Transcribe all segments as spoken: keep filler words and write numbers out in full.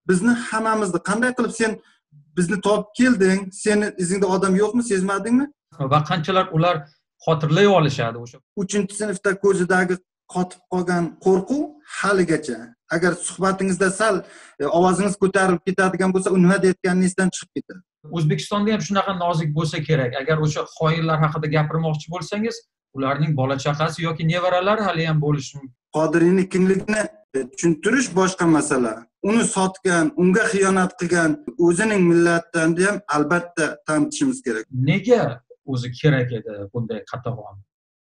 bizni hammamizni qanday qilib sen bizni topib kelding, seni izingda odam yo'qmi, sezmadingmi? Va qanchalar ular xotirlay olishadi o'sha uchinchi sinfda ko'zidagi qotib qolgan qo'rquv haligacha. Agar suhbatingizda sal e, ovozingiz ko'tarilib ketadigan bo'lsa, u nima deyotganini esdan chiqib ketadi. O'zbekistonda ham shunaqa nozik bo'lsa kerak. Agar o'sha xoinlar haqida gapirmoqchi bo'lsangiz, ularning bola chaqasi yoki nevaralari hali ham bo'lishi mumkin. Qodiriyning kimligini tushuntirish boshqa masala. Uni sotgan, unga xiyonat qilgan o'zining millatidan ham albatta tanitishimiz kerak. Nega o'zi kerak edi bunday qatag'on?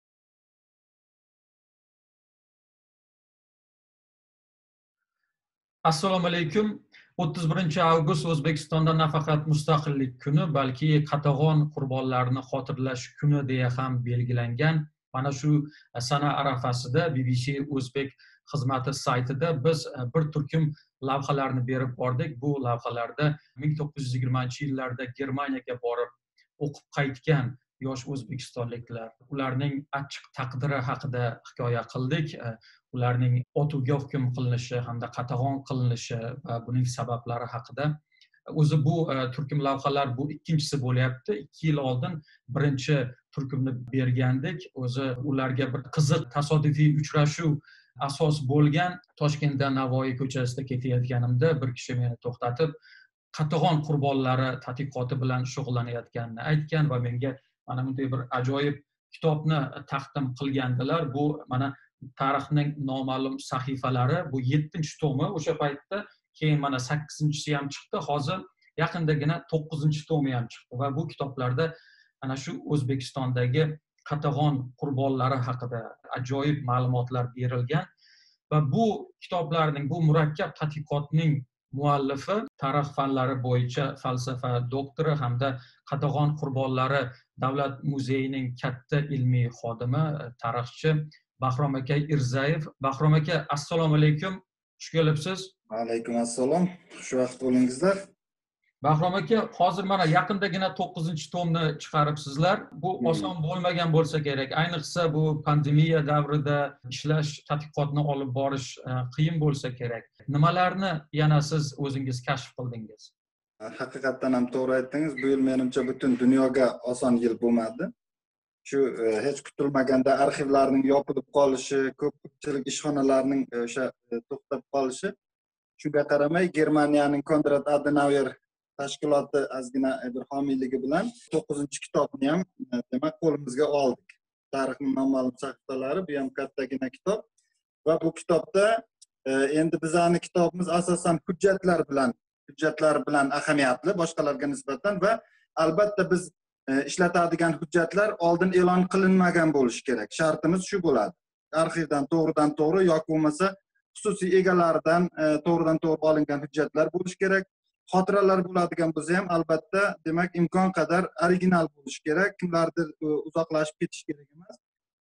Assalomu alaykum. o'ttiz birinchi avgust O'zbekistonda nafaqat mustaqillik kuni, balki qatag'on qurbonlarini xotirlash kuni deya ham belgilangan. Mana shu sana arafasida B B C O'zbek xizmati saytida biz bir turkum lavhalarni berib bordik. Bu lavhalarda ming to'qqiz yuz yigirmanchi yillarda Germaniyaga borib o'qib qaytgan yosh o'zbekistonliklar, ularning achchiq taqdiri haqida hikoya qildik. Ularning otuvga hukm qilinishi hamda qatag'on qilinishi va buning sabablari haqida. O'zi bu turkum lavhalar bu ikkinchisi bo'lyapti. ikki yil oldin birinchi turkumni bergandik. O'zi ularga bir qiziq tasodifiy uchrashuv asos bo'lgan. Toshkentda Navoiy ko'chasida ketayotganimda bir kishi meni to'xtatib, qatag'on qurbonlari tadqiqoti bilan shug'ullanayotganini aytgan va menga mana bunday bir ajoyib kitobni taqdim qilgandilar. Bu mana tarixning noma'lum sahifalari, bu yettinchi tomi. O'sha paytda keyin mana sakkizinchisi ham chiqdi. Hozir yaqindagina to'qqizinchi tomi ham chiqdi va bu kitoblarda ana shu O'zbekistondagi qatag'on qurbonlari haqida ajoyib ma'lumotlar berilgan va bu kitoblarning, bu murakkab tadqiqotning muallifi tarix fanlari bo'yicha falsafa doktori hamda qatag'on qurbonlari davlat muzeyining katta ilmiy xodimi, tarixchi Bahrom aka Irzayev. Bahrom aka, assalomu alaykum. Xush kelibsiz. Alaykum assalom. Xushvaqt bo'lingizlar. Bahrom aka, hozir mana yaqindagina to'qqizinchi tomni chiqaribsizlar. Bu oson bo'lmagan bo'lsa kerak. Ayniqsa bu pandemiya davrida ishlash, tadqiqotni olib borish qiyin bo'lsa kerak. Nimalarni yana siz o'zingiz kashf qildingiz? Haqiqatdan ham to'g'ri aytdingiz. Bu yil menimcha butun dunyoga oson yil bo'lmadi. Shu hech kutilmaganda arxivlarning yopilib qolishi, ko'pchilik ishxonalarning o'sha to'xtab qolishi, shunga qaramay Germaniyaning Konrad Adenauer tashkiloti ozgina bir homiyligi bilan to'qqizinchi kitobni ham demak qo'limizga oldik. Tarixning noma'lum sahifalari, bu ham kattagina kitob va bu kitobda endi bizning kitobimiz asosan hujjatlar bilan, hujjatlar bilan ahamiyatli boshqalarga nisbatan va albatta biz ishlatadigan hujjatlar oldin e'lon qilinmagan bo'lishi kerak. Shartimiz shu bo'ladi. Arxivdan to'g'ridan to'g'ri yoki bo'lmasa xususiy egalaridan to'g'ridan to'g'ri olingan hujjatlar bo'lishi kerak. Xotiralar bo'ladigan bo'lsa ham albatta demak imkon qadar original bo'lishi kerak. Kimlardir uzoqlashib ketish kerak emas.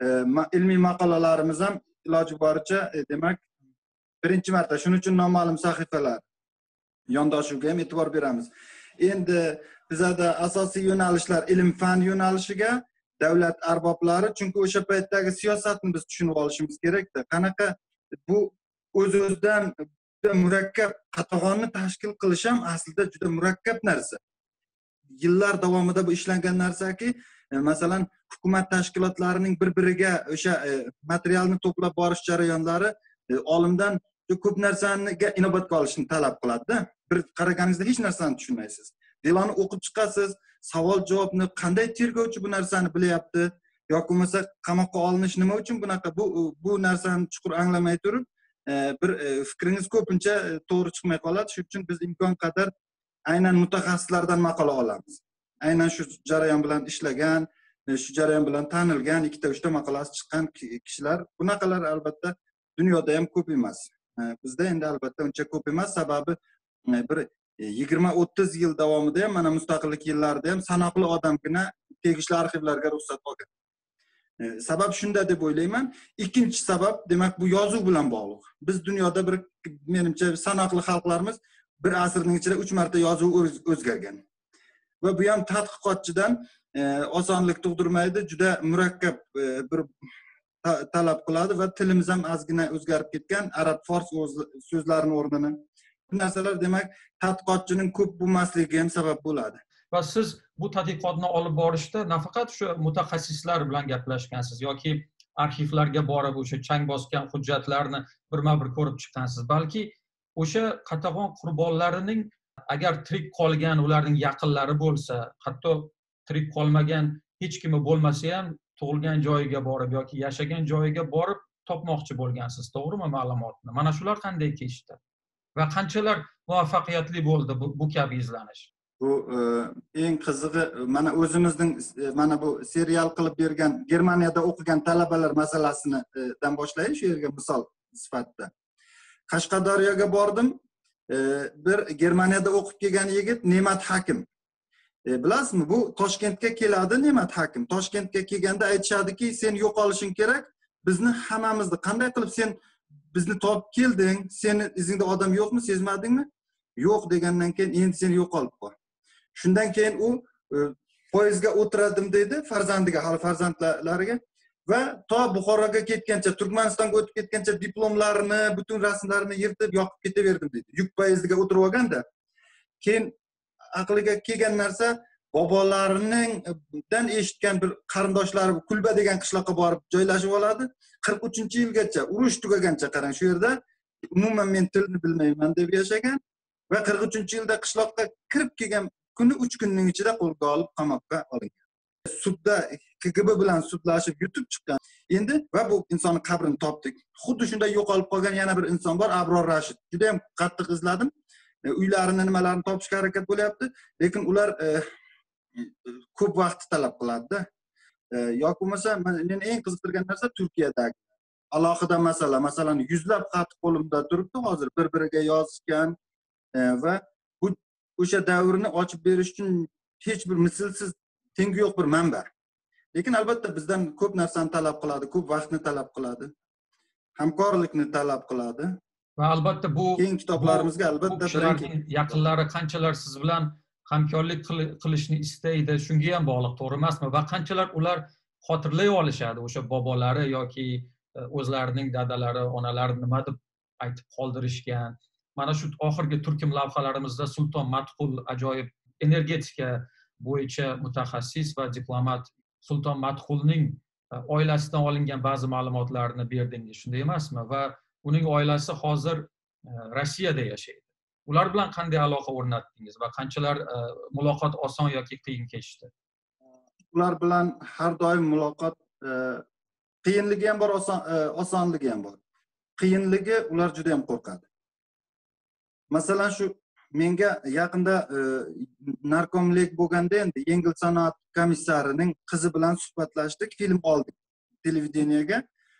Ilmiy maqolalarimiz ham iloji boricha demak birinchi marta, shuning uchun noma'lum sahifalar yondoshuviga ham e'tibor beramiz. Endi bizada asosiy yo'nalishlar ilm-fan yo'nalishiga, davlat arboblari, chunki o'sha paytdagi siyosatni biz tushunib olishimiz kerak-da. Qanaqa bu o'z-o'zidan juda murakkab qatag'onni tashkil qilish ham aslida juda murakkab narsa. Yillar davomida bu ishlangan narsaki, masalan, hukumat tashkilotlarining bir-biriga o'sha materialni to'plab borish jarayonlari olimdan ko'p narsaniga inobatga olishni talab qiladi-da. Bir qaraganingizda hech narsani tushunmaysiz. Deloni o'qib chiqasiz, savol javobni qanday tergovchi bu narsani bilyapti yoki bo'lmasa qamoqqa olinish nima uchun bunaqa, bu bu narsani chuqur anglamay turib bir fikringiz ko'pincha to'g'ri chiqmay qoladi. Shuning uchun biz imkon qadar aynan mutaxassislardan maqola olamiz. Aynan shu jarayon bilan ishlagan, shu jarayon bilan tanilgan, ikkita uchta maqolasi chiqqan kishilar. Bunaqalar albatta dunyoda ham ko'p emas. Bizda endi albatta uncha ko'p emas, sababi bir yigirma o'ttiz yil davomida ham, mana mustaqillik yillarida ham sanoqli odamgina tegishli arxivlarga ruxsat olgan. Sabab shunda deb o'ylayman. Ikkinchi sabab demak bu yozuv bilan bog'liq. Biz dunyoda bir menimcha sanoqli xalqlarimiz bir asrning ichida uch marta yozuv o'zgargan. Va bu ham tadqiqotchidan osonlik tug'dirmaydi, juda murakkab bir talab qiladi va tilimiz ham ozgina o'zgarib ketgan. Arab fors so'zlarining o'rnini bu narsalar demak tadqiqotchining ko'p bo'lmasligi ham sabab bo'ladi. Va siz bu tadqiqotni olib borishda nafaqat shu mutaxassislar bilan gaplashgansiz yoki arxivlarga borib o'sha chang bosgan hujjatlarni birma-bir ko'rib chiqqansiz, balki o'sha qatag'on qurbonlarining agar tirik qolgan ularning yaqinlari bo'lsa, hatto tirik qolmagan hech kimi bo'lmasa ham tug'ilgan joyiga borib yoki yashagan joyiga borib topmoqchi bo'lgansiz, to'g'rimi ma'lumotni? Mana shular qanday kechdi va qanchalar muvaffaqiyatli bo'ldi bu, bu kabi izlanish? Bu eng qizig'i mana o'zimizning mana bu serial qilib bergan Germaniyada o'qigan talabalar masalasidan boshlaylik shu yerga misol sifatida. Qashqadaryoga bordim. Bir Germaniyada o'qib kelgan yigit Ne'mat Hakim. E, bilasizmi, bu Toshkentga keladi Ne'mat Hakim. Toshkentga kelganda aytishadiki, sen yo'qolishing kerak. Bizni hammamizni qanday qilib sen bizni topib kelding? Seni izingda odam yo'qmi, sezmadingmi? Yo'q degandan keyin endi sen yo'qolib qol. Shundan keyin u e, poyezdga o'tiradim dedi farzandiga, hali farzandlariga va to Buxoroga ketgancha, Turkmanistonga o'tib ketgancha diplomlarini, butun rasmlarini yirtib yoqib ketaverdim dedi. Yuk poyezdiga o'tirib olganda, keyin aqliga kelgan narsa bobolaridan eshitgan bir qarindoshlari Kulba degan qishloqqa borib joylashib oladi. qirq uchinchi yilgacha urush tugagancha qarang shu yerda umuman men tilni bilmayman deb yashagan va qirq uchinchi yilda qishloqqa kirib kelgan kuni uch kunning ichida qo'lga olib qamoqqa olingan. Sudda K G B bilan sudlashib yutib chiqqan. Endi va bu insonning qabrini topdik. Xuddi shunday yo'qolib qolgan yana bir inson bor, Abror Rashid. Juda ham qattiq izladim. Uylarini nimalarni topishga harakat bo'lyapti, lekin ular e, ko'p vaqt talab qiladi-da. E, yoki bo'lmasa meni eng qiziqtirgan narsa Turkiyadagi alohida masala, masalan, yuzlab xat qo'limda turibdi hozir bir-biriga yozishgan e, va bu o'sha davrni ochib berish uchun hech bir mislsiz tengi yo'q bir manba. Lekin albatta bizdan ko'p narsani talab qiladi, ko'p vaqtni talab qiladi, hamkorlikni talab qiladi. Va albatta bu keng kitoblarimizga albatta birinchi yaqinlari qanchalar siz bilan hamkorlik qilishni istaydi, shunga ham bog'liq, to'g'ri emasmi? Va qanchalar ular xotirlay olishadi o'sha bobolari yoki o'zlarining dadalari, onalari nima deb aytib qoldirishgan. Mana shu oxirgi turkum lavhalarimizda Sulton Madxul ajoyib energetika bo'yicha mutaxassis va diplomat Sulton Madxulning oilasidan olingan ba'zi ma'lumotlarni berdingiz, shunday emasmi? Va uning oilasi hozir Rossiyada yashaydi. Ular bilan qanday aloqa o'rnatdingiz va qanchalar muloqot oson yoki qiyin kechdi? Ular bilan har doim muloqot qiyinligi ham bor, oson osonligi ham bor. Qiyinligi ular juda ham qo'rqadi. Masalan, shu menga yaqinda narkomlik bo'lganda endi yengil sanoat komissarining qizi bilan suhbatlashdik, film oldik televideniyega.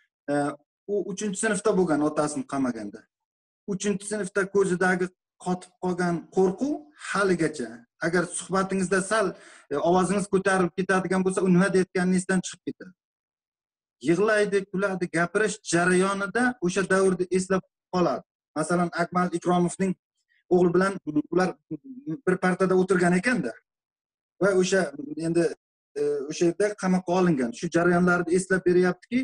U uchinchi sinfda bo'lgan, otasini qamaganda. uchinchi sinfda ko'zidagi qotib qolgan qo'rquv haligacha. Agar suhbatingizda sal ovozingiz ko'tarilib ketadigan bo'lsa, u nima deyotganini esdan chiqib ketadi. Yig'laydi, kuladi, gapirish jarayonida o'sha davrni eslab qoladi. Masalan, Akmal Ikromovning o'g'li bilan ular bir partada o'tirgan ekanda va o'sha endi o'sha yerda qamoqqa olingan. Shu jarayonlarni eslab beryaptiki,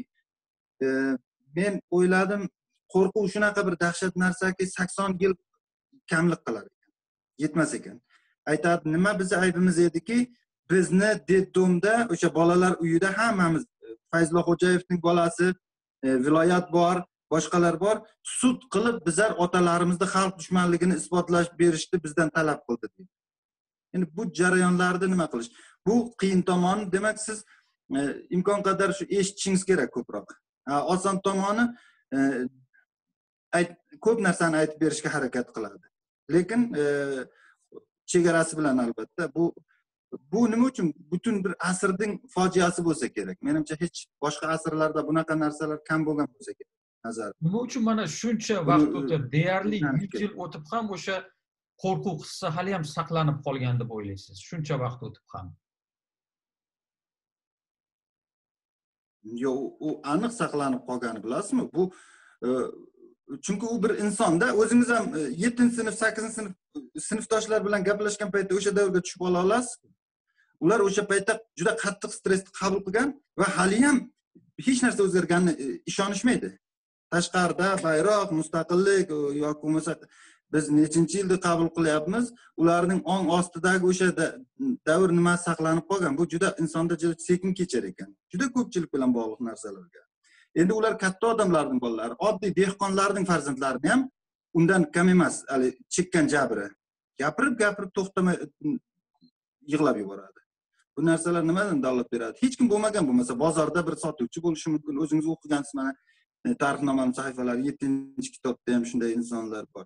men o'yladim, qo'rquv shunaqa bir dahshat narsaki, sakson yil kamlik qilar ekan, yetmas ekan. Aytadi, nima bizni aybimiz ediki, bizni detdomda o'sha bolalar uyida hammamiz, Fayzullo Xo'jayevning bolasi, viloyat bor, boshqalar bor, sud qilib bizlar otalarimizni xalq dushmanligini isbotlash berishni bizdan talab qildi deydi. Endi bu jarayonlarni nima qilish? Bu qiyin tomoni, demak siz imkon qadar shu eshitishingiz kerak ko'proq. Oson tomoni ko'p narsani aytib berishga harakat qiladi. Lekin chegarasi bilan albatta. Bu bu nima uchun butun bir asrning fojiasi bo'lsa kerak. Menimcha hech boshqa asrlarda bunaqa narsalar kam bo'lgan bo'lsa kerak. Nazar. Nima uchun mana shuncha vaqt o'tib, deyarli yuz yil o'tib ham o'sha qo'rquv hissi hali ham saqlanib qolgan deb o'ylaysiz? Shuncha vaqt o'tib ham. Yo'q, u aniq saqlanib qolgani bilasizmi? Bu chunki u bir insonda, o'zingiz ham yettinchi sinf, sakkizinchi sinf sinfdoshlar bilan gaplashgan paytda o'sha davrga tushib ola olasiz. Ular o'sha paytda juda qattiq stressni qabul qilgan va hali ham hech narsa o'zgarganini ishonishmaydi. Tashqarida bayroq, mustaqillik yoki bo'lmasa biz nechinchi yilda qabul qilyapmiz, ularning ong ostidagi o'sha davr nimasi saqlanib qolgan. Bu juda insonda juda sekin kechar ekan. Juda ko'pchilik bilan bog'liq narsalarga. Endi ular katta odamlarning bolalari, oddiy dehqonlarning farzandlarini ham undan kam emas, hali chekkan jabri. Gapirib, gapirib to'xtamay yig'lab yuboradi. Bu narsalar nimadan dalolat beradi? Hech kim bo'lmagan bo'lmasa, bozorda bir sotuvchi bo'lishi mumkin. O'zingiz o'qigansiz mana tarixnomaning sahifalari yettinchi kitobda ham shunday insonlar bor.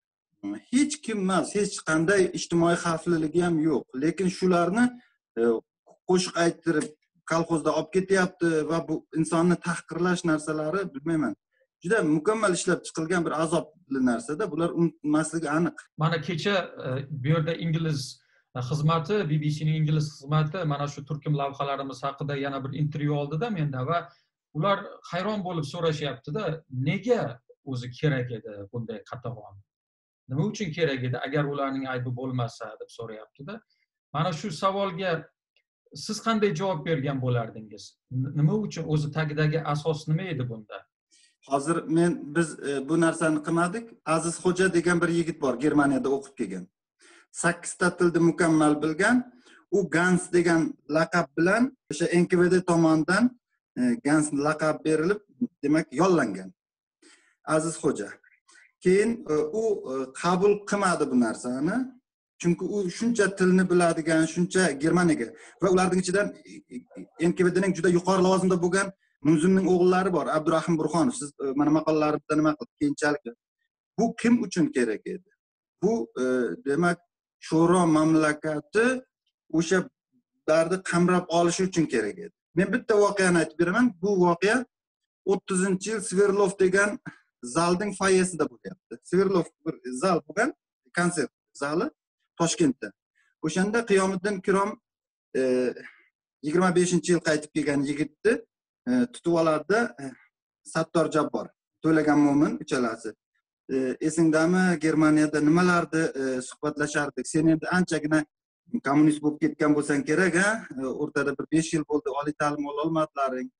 Hech kim emas, hech qanday ijtimoiy xavfliligi ham yo'q. Lekin shularni qo'shiq ayttirib, kolxozda olib ketyapti va bu insonni tahqirlash narsalari, bilmayman, juda mukammal ishlab chiqilgan bir azobli narsada, bular unutmasligi aniq. Mana kecha bu yerda ingliz xizmati, B B C'ning ingliz xizmati mana shu turkum lavhalarimiz haqida yana bir intervyu oldida menda va ular hayron bo'lib so'rashyapti-da, nega o'zi kerak edi bunday qatag'on? Nima uchun kerak edi agar ularning aybi bo'lmasa deb so'rayapti-da. Mana shu savolga siz qanday javob bergan bo'lardingiz? Nima uchun o'zi tagidagi asos nima edi bunda? Hozir men biz bu narsani qilmadik. Aziz Xo'ja degan bir yigit bor, Germaniyada o'qib kelgan. sakkizta tilni mukammal bilgan. U Gans degan laqab bilan o'sha N K V D tomonidan Gans laqab berilib, demak, yollangan. Aziz Xo'ja. Keyin u qabul qilmadi bu narsani. Chunki u shuncha tilni biladigan, shuncha Germaniyaga va ularning ichidan N K V D'ning juda yuqori lavozimda bo'lgan Muzimning o'g'illari bor, Abdurahim Burxonov. Siz mana maqolalarimda nima qilib keyinchalik. Bu kim uchun kerak edi? Bu demak sho'ro mamlakati o'sha darni qamrab olishi uchun kerak edi. Men bitta voqeani aytib beraman. Bu voqea o'ttizinchi yil Sverdlov degan zalning foyesida bo'lyapti. Sverdlov bir zal bo'lgan, konsert zali Toshkentda. O'shanda Qiyomiddin Kirom yigirma beshinchi yil qaytib kelgan yigitni tutib oladi Sattor Jabbor, To'lagan Mo'min uchalasi. Esingdami, Germaniyada nimalarni suhbatlashardik? Sen endi anchagina kommunist bo'lib ketgan bo'lsang kerak, ha? O'rtada bir besh yil bo'ldi, oliy ta'lim ola olmadlaring.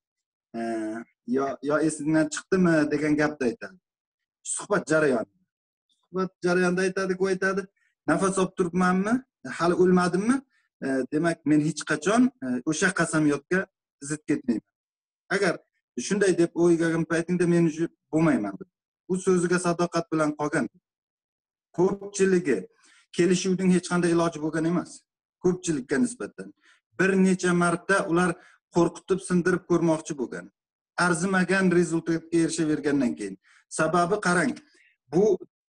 Yo yo esingdan chiqdimi degan gapni aytadi. Suhbat jarayonida. Suhbat jarayonida aytadi, ku aytadi, nafas olib turibmanmi? Hali o'lmadimmi? Demak, men hech qachon o'sha qasamyodga zid ketmayman. Agar shunday deb o'ylagan paytingda men bo'lmayman. Bu so'ziga sadoqat bilan qolgan. Ko'pchiligi kelishuvning hech qanday iloji bo'lgan emas. Ko'pchilikka nisbatan bir necha marta ular qo'rqitib, sindirib ko'rmoqchi bo'lgan. Arzimagan rezultatga erishavergandan keyin. Sababi qarang, bu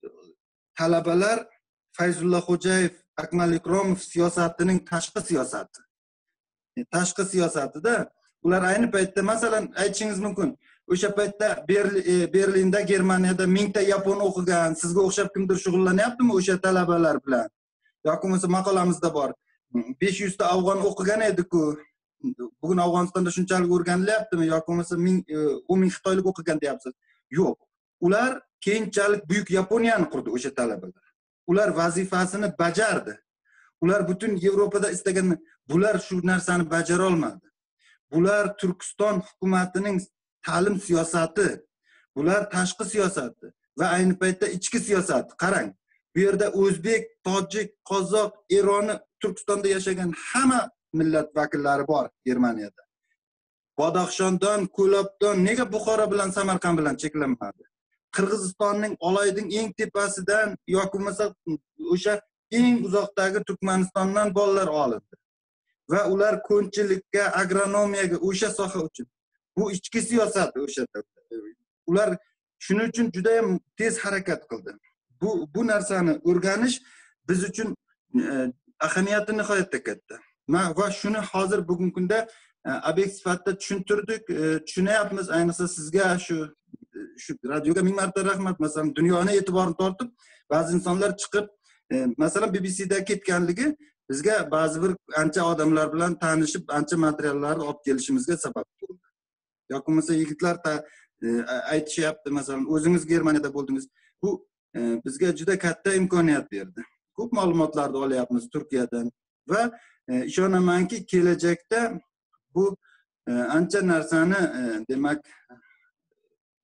talabalar Fayzulla Xo'jayev, Akmal Ikromov siyosatining tashqi siyosati. Tashqi siyosatida ular ayni paytda, masalan, aytishingiz mumkin, o'sha paytda Berlinda, Germaniyada mingta yapon o'qigan, sizga o'xshab kimdir shug'ullanyaptimi o'sha talabalar bilan? Yoki bo'lmasa maqolamizda bor, besh yuzta afg'on o'qigan edi-ku, bugun Afg'onistonda shunchalik o'rganilyaptimi yoki bo'lmasa o'n ming xitoylik o'qigan deyapsiz? Yo'q. Ular keyinchalik buyuk Yaponiyani qurdi o'sha talabalar. Ular vazifasini bajardi. Ular butun Yevropada istagan, bular shu narsani bajara olmadi. Bular Turkiston hukumatining ta'lim siyosati, bular tashqi siyosati va ayni paytda ichki siyosati. Qarang, bu yerda o'zbek, tojik, qozoq, Eroni, Turkistonda yashagan hamma millat vakillari bor Germaniyada. Badaxshondan, Ko'lobdan nega Buxoro bilan Samarqand bilan cheklanmadi? Qirg'izistonning Oloyding eng tepasidan yoki bo'lmasa o'sha eng uzoqdagi Turkmanistondan bolalar olindi. Va ular ko'nchilikka, agronomiyaga, o'sha soha uchun. Bu ichki siyosat o'sha. Ular shuning uchun juda ham tez harakat qildi. Bu bu narsani o'rganish biz uchun ahamiyati nihoyatda katta. Va shuni hozir bugungi kunda obyekt sifatida tushuntirdik, tushunyapmiz. Ayniqsa sizga shu shu radioga ming marta rahmat. Masalan, dunyoni e'tiborini tortib, ba'zi insonlar chiqib, masalan, B B C'da ketganligi bizga ba'zi bir ancha odamlar bilan tanishib, ancha materiallarni olib kelishimizga sabab bo'ldi. Yoki bo'lmasa yigitlar aytishyapti, masalan, o'zingiz Germaniyada bo'ldingiz. Bu bizga juda katta imkoniyat berdi. Ko'p ma'lumotlarni olyapmiz Turkiyadan va ishonamanki, kelajakda bu ancha narsani, demak,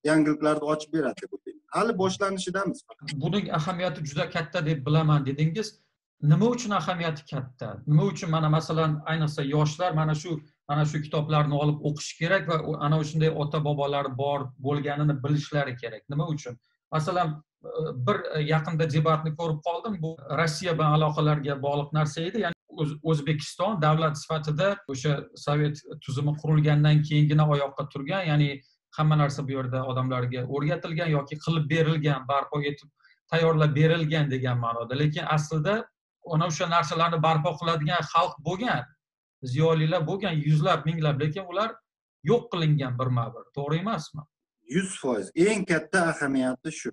yangiliklarni ochib beradi deb o'ylayman. Hali boshlanishidamiz. Buning ahamiyati juda katta deb bilaman dedingiz. Nima uchun ahamiyati katta? Nima uchun mana masalan ayniqsa yoshlar mana shu mana shu kitoblarni olib o'qish kerak va ana shunday ota-bobolari bor bo'lganini bilishlari kerak. Nima uchun? Masalan, bir yaqinda debatni ko'rib qoldim. Bu Rossiya bilan aloqalarga bog'liq narsa edi. Ya'ni O'zbekiston davlat sifatida o'sha Sovet tuzumi qurilgandan keyingina oyoqqa turgan, ya'ni hamma narsa bu yerda odamlarga o'rgatilgan yoki qilib berilgan, barpo etib tayyorlab berilgan degan ma'noda. Lekin aslida ona o'sha narsalarni barpo qiladigan xalq bo'lgan, ziyolilar bo'lgan, yuzlab, minglab, lekin ular yo'q qilingan birma-bir. To'g'ri emasmi? yuz foiz. Eng katta ahamiyati shu.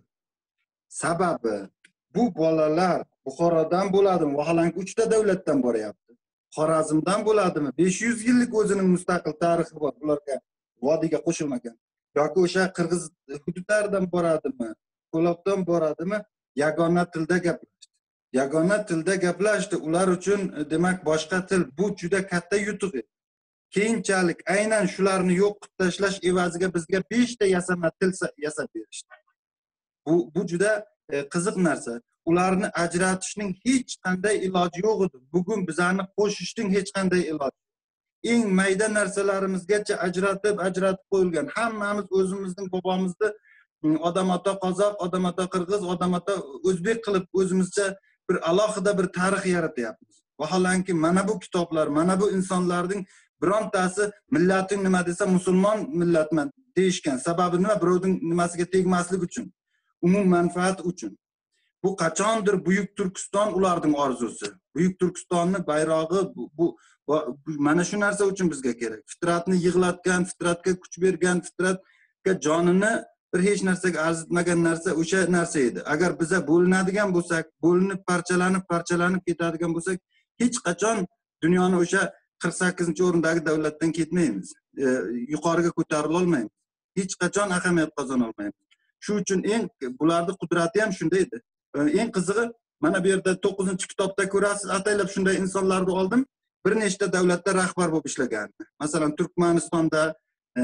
Sababi bu bolalar Buxorodan bo'ladimi? Vaholanki uchta davlatdan boryapti. Xorazmdan bo'ladimi? besh yuz yillik o'zining mustaqil tarixi bor. Ularga vodiyga qo'shilmagan. Yoki o'sha qirg'iz hududlaridan boradimi? Ko'lobdan boradimi? Yagona tilda gaplashdi. Yagona tilda gaplashdi. Ular uchun demak boshqa til bu juda katta yutuq edi. Keyinchalik aynan shularni yo'q qilib tashlash evaziga bizga besh ta yasama til yasab berishdi. Bu bu juda e, qiziq narsa. Ularni ajratishning hech qanday iloji yo'q edi. Bugun bizani qo'shishning hech qanday iloji yo'q. Eng mayda narsalarimizgacha ajratib, ajratib qo'yilgan. Hammamiz o'zimizning bobomizni odam ota qozoq, odam ota qirg'iz, odam ota o'zbek qilib o'zimizcha bir alohida bir tarix yaratyapmiz. Vaholanki mana bu kitoblar, mana bu insonlarning birontasi millating nima desa musulmon millatman deyishgan. Sababi nima? Birovning nimasiga tegmaslik uchun, umum manfaat uchun. Bu qachondir Buyuk Turkiston ularning orzusi. Buyuk Turkistonni bayrog'i bu, bu, bu mana shu narsa uchun bizga kerak. Fitratni yig'latgan, fitratga kuch bergan, fitratga jonini bir hech narsaga arzitmagan narsa o'sha narsa edi. Agar biza bo'linadigan bo'lsak, bo'linib parchalanib, parchalanib ketadigan bo'lsak, hech qachon dunyoni o'sha qirq sakkizinchi o'rindagi davlatdan ketmaymiz. E, yuqoriga ko'tarila olmaymiz. Hech qachon ahamiyat qozona olmaymiz. Shu uchun eng bularning qudrati ham shunday edi. E, eng qizig'i mana bu yerda to'qqizinchi kitobda ko'rasiz, ataylab shunday insonlarni oldim. Bir nechta davlatda rahbar bo'lib ishlagan. Masalan, Turkmanistonda e,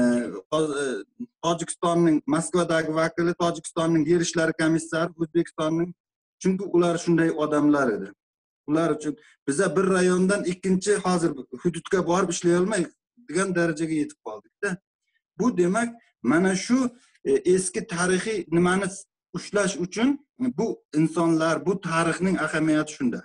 Tojikistonning Moskvadagi vakili, Tojikistonning yer ishlari komissari, O'zbekistonning, chunki ular shunday odamlar edi. Ular uchun biza bir rayondan ikkinchi hozir hududga borib ishlay olmaydigan darajaga yetib qoldik-da. Bu demak, mana shu e, eski tarixiy nimani ushlash uchun bu insonlar, bu tarixning ahamiyati shunda.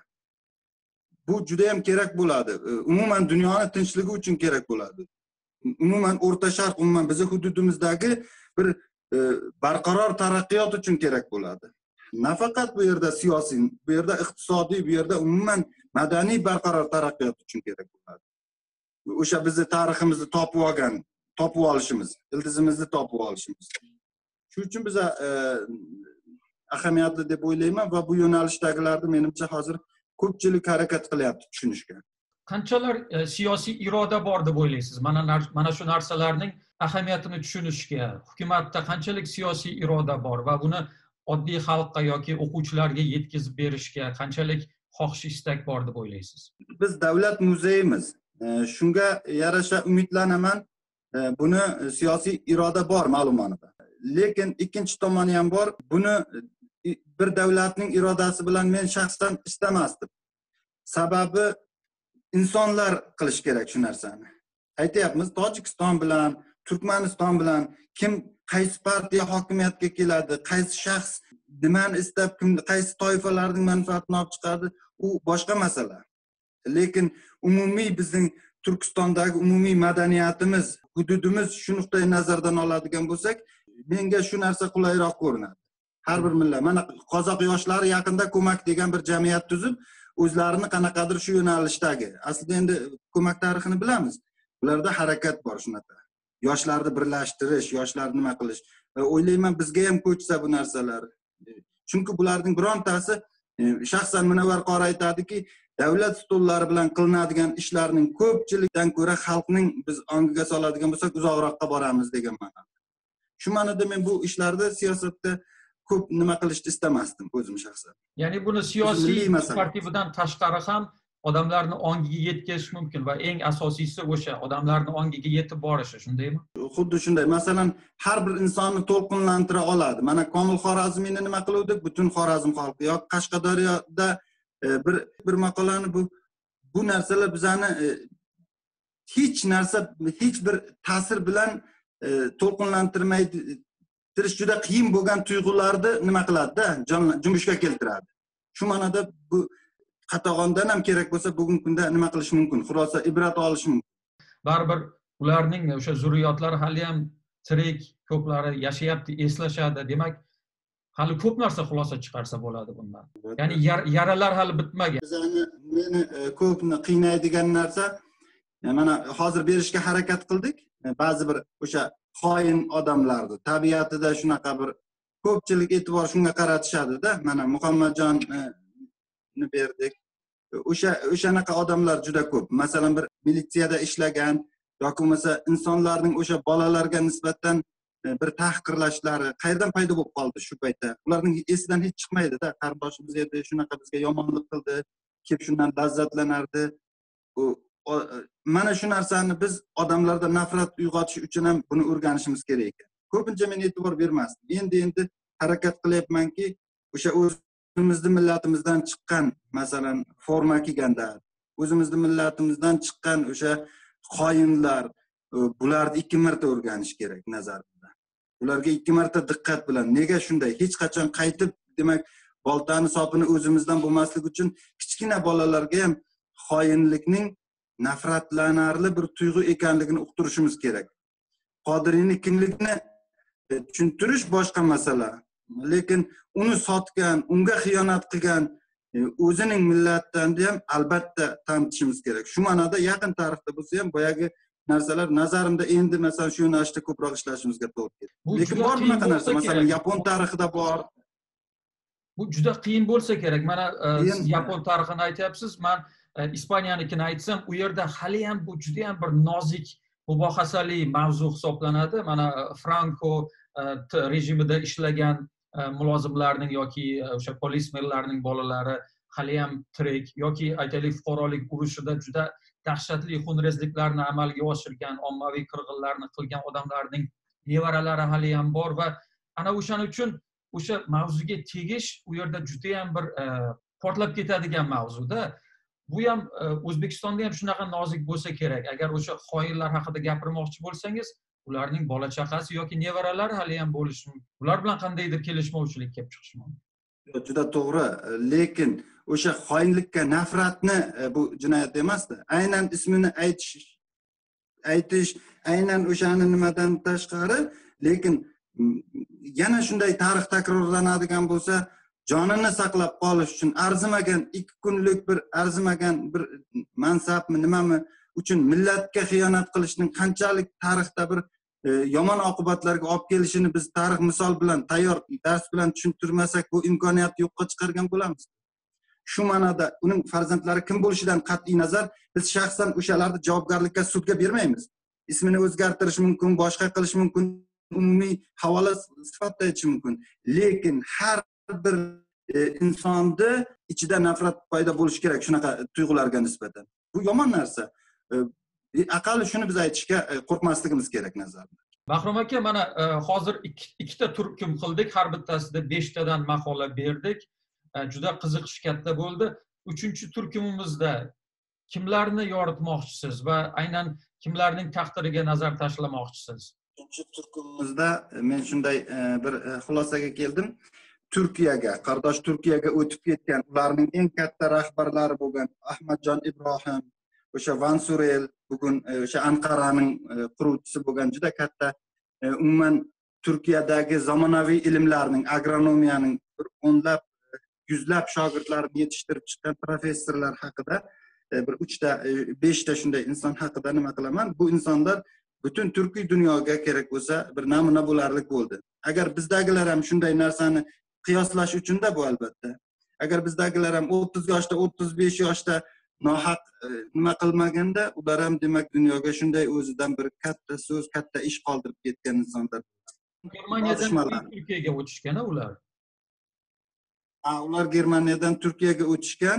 Bu juda ham kerak bo'ladi. E, umuman dunyoni tinchligi uchun kerak bo'ladi. Umuman O'rta Sharq, umuman bizning hududimizdagi bir e, barqaror taraqqiyot uchun kerak bo'ladi. Nafaqat bu yerda siyosiy, bu yerda iqtisodiy, bu yerda umuman madaniy barqaror taraqqiyot uchun kerak bo'ladi. O'sha bizni tariximizni topib olgan, topib olishimiz, ildizimizni topib olishimiz. Shuning uchun biz e, ahamiyatli deb o'ylayman va bu yo'nalishdagilarni menimcha hozir ko'pchilik harakat qilyapti tushunishga. Qanchalar e, siyosiy iroda bor deb o'ylaysiz? Mana mana shu narsalarning ahamiyatini tushunishga hukumatda qanchalik siyosiy iroda bor va buni oddiy xalqqa yoki o'quvchilarga yetkazib berishga qanchalik xohish istak bor deb o'ylaysiz? Biz davlat muzeyimiz. Shunga yarasha umidlanaman. Buni siyosiy iroda bor ma'lumotda. Lekin ikkinchi tomoni ham bor. Buni bir davlatning irodasi bilan men shaxsan istamasdim. Sababi insonlar qilish kerak shu narsani. Aytayapmiz, Tojikiston bilan, Turkmaniston bilan kim qaysi partiya hokimiyatga keladi, qaysi shaxs nimani istab, qaysi toifalarning manfaatini olib chiqadi, u boshqa masala. Lekin umumiy bizning Turkistondagi umumiy madaniyatimiz, hududimiz shu nuqtai nazardan oladigan bo'lsak, menga shu narsa qulayroq ko'rinadi. Har bir millat, mana qozoq yoshlari yaqinda ko'mak degan bir jamiyat tuzib, o'zlarini qanaqadir shu yo'nalishdagi. Aslida endi ko'mak tarixini bilamiz. Ularda harakat bor shunaqa. Yoshlarni birlashtirish, yoshlarni nima qilish. O'ylayman bizga ham ko'chsa bu narsalar. Chunki bularning birontasi shaxsan Munavvar qori aytadiki, davlat stollari bilan qilinadigan ishlarning ko'pchilikdan ko'ra xalqning biz ongiga soladigan bo'lsak, uzoqroqqa boramiz degan ma'noda. Shu ma'noda men bu ishlarda siyosatda ko'p nima qilishni istamasdim o'zim shaxsan. Ya'ni buni siyosiy tartibidan tashqari ham odamlarni ongiga yetkazish mumkin va eng asosiysi o'sha odamlarni ongiga yetib borishi, shundaymi? Xuddi shunday. Masalan, har bir insonni to'lqinlantira oladi. Mana Komil Xorazmiyni nima qiluvdik? Butun Xorazm xalqi yoki Qashqadaryoda bir bir maqolani bu bu narsalar bizani hech narsa, hech bir ta'sir bilan to'lqinlantirmaydi. Tirish juda qiyin bo'lgan tuyg'ularni nima qiladi-da, jumbushga keltiradi. Shu ma'noda bu qatag'ondan ham kerak bo'lsa bugungi kunda nima qilish mumkin? Xulosa ibrat olish mumkin. Baribir ularning o'sha zurriyotlari hali ham tirik, ko'plari yashayapti, eslashadi. Demak, hali ko'p narsa xulosa chiqarsa bo'ladi bundan. Ya'ni yaralar hali bitmagan. Bizani meni ko'pni qiynaydigan narsa, mana hozir berishga harakat qildik. Ba'zi bir o'sha xoin odamlarni tabiatida shunaqa bir ko'pchilik e'tibor shunga qaratishadi-da. Mana Muhammadjonni berdik. O'sha o'shanaqa odamlar juda ko'p. Masalan, bir militsiyada ishlagan yoki bo'lmasa insonlarning o'sha bolalarga nisbatan bir tahqirlashlari qayerdan paydo bo'lib qoldi shu paytda? Ularning esidan hech chiqmaydi-da. Qarindoshimiz edi, shunaqa bizga yomonlik qildi, kelib shundan lazzatlanardi. Mana shu narsani biz odamlarda nafrat uyg'otish uchun ham buni o'rganishimiz kerak ekan. Ko'pincha men e'tibor bermasdim. Endi endi harakat qilyapmanki, o'sha o'zimizning millatimizdan chiqqan, masalan, forma kiyganda, o'zimizning millatimizdan chiqqan o'sha xoinlar, bularni ikki marta o'rganish kerak nazarimda. Ularga ikki marta diqqat bilan, nega shunday? Hech qachon qaytib, demak, boltani sopini o'zimizdan bo'lmaslik uchun kichkina bolalarga ham xoinlikning nafratlanarli bir tuyg'u ekanligini uqtirishimiz kerak. Qodiriyning kimligini tushuntirish boshqa masala. Lekin uni sotgan, unga xiyonat qilgan o'zining millatidan ham albatta tanitishimiz kerak. Shu ma'noda yaqin tarixda bo'lsa ham boyagi narsalar nazarimda endi masalan shu yo'nalishda ko'proq ishlashimizga to'g'ri keladi. Lekin bor bunaqa narsa, masalan Yapon tarixida bor. Bu juda qiyin bo'lsa kerak. Mana siz Yapon tarixini aytyapsiz, men Ispaniyanikini aytsam, u yerda hali ham bu juda ham bir nozik, mubohasali mavzu hisoblanadi. Mana Franco rejimida ishlagan mulozimlarning yoki o'sha polismenlarning bolalari hali ham tirik yoki aytaylik fuqarolik urushida juda dahshatli xunrezliklarni amalga oshirgan, ommaviy qirg'inlarni qilgan odamlarning nevaralari hali ham bor va ana o'shaning uchun o'sha mavzuga tegish u yerda juda ham bir portlab ketadigan mavzuda. Bu ham O'zbekistonda ham shunaqa nozik bo'lsa kerak. Agar o'sha xoinlar haqida gapirmoqchi bo'lsangiz, ularning bola chaqasi yoki nevaralari hali ham bo'lishi mumkin. Ular bilan qandaydir kelishmovchilik kelib chiqishi mumkin. Juda to'g'ri, lekin o'sha xoinlikka nafratni bu jinoyat emasdi. Aynan ismini aytish, aytish, aynan o'shani nimadan tashqari, lekin yana shunday tarix takrorlanadigan bo'lsa, jonini saqlab qolish uchun arzimagan ikki kunlik bir arzimagan bir mansabmi nimami uchun millatga xiyonat qilishning qanchalik tarixda bir yomon oqibatlarga olib kelishini biz tarix misol bilan tayyor dars bilan tushuntirmasak bu imkoniyatni yo'qqa chiqargan bo'lamiz. Shu ma'noda uning farzandlari kim bo'lishidan qat'iy nazar biz shaxsan o'shalarni javobgarlikka sudga bermaymiz. Ismini o'zgartirish mumkin, boshqa qilish mumkin, umumiy havola sifatida aytish mumkin. Lekin har bir insonni ichida nafrat paydo bo'lishi kerak shunaqa tuyg'ularga nisbatan. Bu yomon narsa. Aqalli shuni biz aytishga qo'rqmasligimiz kerak nazarimda. Bahrom aka, mana hozir ikkita turkum qildik, har bittasida beshtadan maqola berdik. Juda qiziqish katta bo'ldi. Uchinchi turkumimizda kimlarni yoritmoqchisiz va aynan kimlarning taqdiriga nazar tashlamoqchisiz? Uchinchi turkumimizda men shunday bir xulosaga keldim. Turkiyaga, qardosh Turkiyaga o'tib ketgan, ularning eng katta rahbarlari bo'lgan Ahmadjon Ibrohim, o'sha Van Surel, bugun o'sha Anqaraning quruvchisi bo'lgan juda katta, umuman Turkiyadagi zamonaviy ilmlarning, agronomiyaning bir o'nlab, yuzlab shogirdlarini yetishtirib chiqqan professorlar haqida bir uchta, beshta shunday inson haqida nima qilaman. Bu insonlar butun turkiy dunyoga kerak bo'lsa bir namuna bo'larlik bo'ldi. Agar bizdagilar ham shunday narsani qiyoslash uchun-da bu albatta. Agar bizdagilar ham o'ttiz yoshda, o'ttiz besh yoshda nohaq nima qilmaganda, ular ham demak dunyoga shunday o'zidan bir katta so'z, katta ish qoldirib ketgan insonlar. Germaniyadan Turkiyaga o'tishgan ular. Ha, ular Germaniyadan Turkiyaga o'tishgan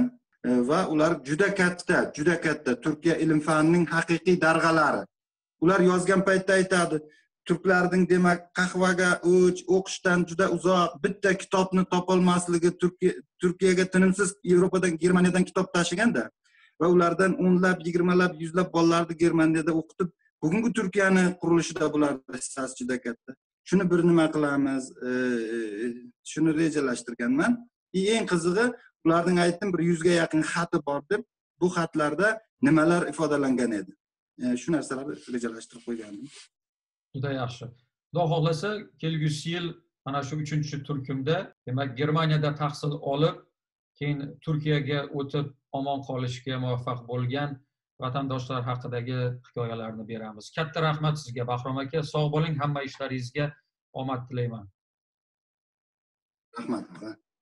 va ular juda katta, juda katta Turkiya ilm fanining haqiqiy darg'alari. Ular yozgan paytda aytadi, turklarning demak qahvaga o'ch, o'qishdan juda uzoq, bitta kitobni topolmasligi Turkiya Turkiyaga tinimsiz Yevropadan, Germaniyadan kitob tashiganda va ulardan o'nlab, yigirmalab, yuzlab bolalarni Germaniyada o'qitib, bugungi Turkiyani qurilishida bularning hissasi juda katta. Shuni bir nima qilamiz, shuni rejalashtirganman. Eng qizig'i, ularning aytdim bir yuzga yaqin xati bor deb, bu xatlarda nimalar ifodalangan edi. Shu narsalarni rejalashtirib qo'ygandim. Juda yaxshi. Xudo xohlasa, kelgusi yil mana shu uchinchi turkumda, demak, Germaniyada tahsil olib, keyin Turkiyaga o'tib omon qolishga muvaffaq bo'lgan vatandoshlar haqidagi hikoyalarni beramiz. Katta rahmat sizga, Bahrom aka. Sog' bo'ling, hamma ishlaringizga omad tilayman. Rahmat.